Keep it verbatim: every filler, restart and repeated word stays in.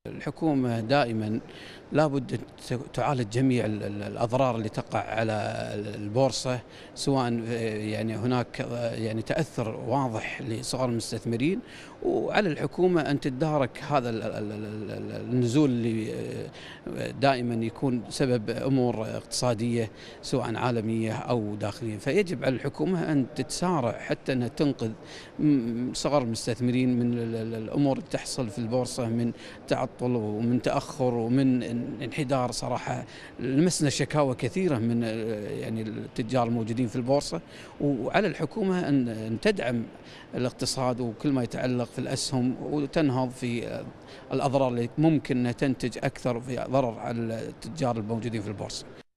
الحكومة دائما لابد تعالج جميع الأضرار اللي تقع على البورصة، سواء يعني هناك يعني تأثر واضح لصغار المستثمرين، وعلى الحكومة أن تتدارك هذا النزول اللي دائما يكون سبب أمور اقتصادية سواء عالمية أو داخلية. فيجب على الحكومة أن تتسارع حتى أنها تنقذ صغار المستثمرين من الأمور اللي تحصل في البورصة، من تعطل ومن تأخر ومن انحدار. صراحة لمسنا شكاوى كثيرة من يعني التجار الموجودين في البورصة، وعلى الحكومة أن تدعم الاقتصاد وكل ما يتعلق في الأسهم، وتنهض في الأضرار اللي ممكن أن تنتج أكثر في ضرر على التجار الموجودين في البورصة.